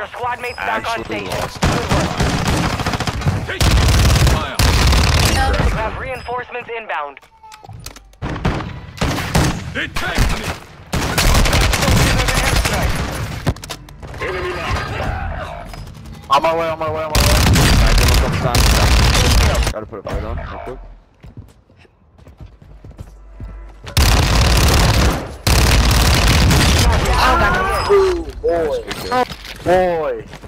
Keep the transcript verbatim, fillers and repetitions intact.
Your squad mates back on Actually station. lost. Good work. Fire. You have reinforcements inbound. They tagged me. On my way, on my way, on my way. Alright, give him a couple times. Gotta put a fight on real quick. Oh, God. Ooh, boy. Boy.